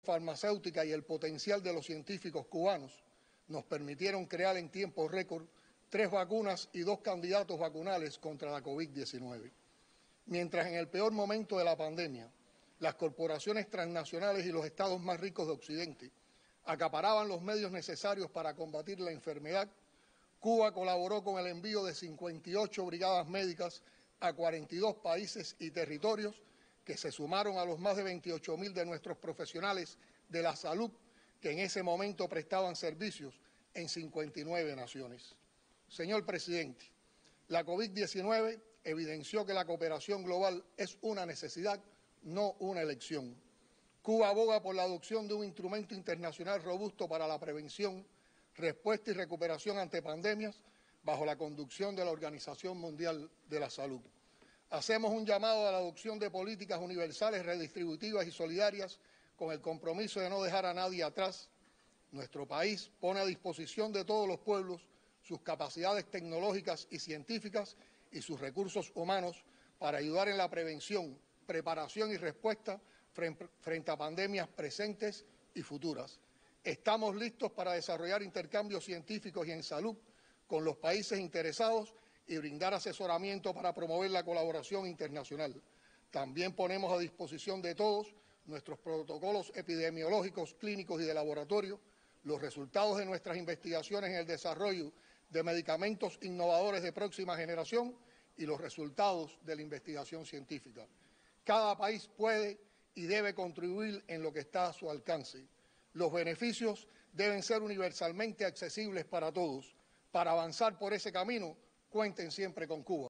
farmacéutica y el potencial de los científicos cubanos nos permitieron crear en tiempo récord 3 vacunas y 2 candidatos vacunales contra la COVID-19. Mientras en el peor momento de la pandemia, las corporaciones transnacionales y los estados más ricos de Occidente acaparaban los medios necesarios para combatir la enfermedad, Cuba colaboró con el envío de 58 brigadas médicas a 42 países y territorios que se sumaron a los más de 28.000 de nuestros profesionales de la salud que en ese momento prestaban servicios en 59 naciones. Señor presidente, la COVID-19 evidenció que la cooperación global es una necesidad, no una elección. Cuba aboga por la adopción de un instrumento internacional robusto para la prevención, respuesta y recuperación ante pandemias bajo la conducción de la Organización Mundial de la Salud. Hacemos un llamado a la adopción de políticas universales, redistributivas y solidarias con el compromiso de no dejar a nadie atrás. Nuestro país pone a disposición de todos los pueblos sus capacidades tecnológicas y científicas y sus recursos humanos para ayudar en la prevención, preparación y respuesta frente a pandemias presentes y futuras. Estamos listos para desarrollar intercambios científicos y en salud con los países interesados y brindar asesoramiento para promover la colaboración internacional. También ponemos a disposición de todos nuestros protocolos epidemiológicos, clínicos y de laboratorio, los resultados de nuestras investigaciones en el desarrollo de medicamentos innovadores de próxima generación y los resultados de la investigación científica. Cada país puede y debe contribuir en lo que está a su alcance. Los beneficios deben ser universalmente accesibles para todos. Para avanzar por ese camino, cuenten siempre con Cuba.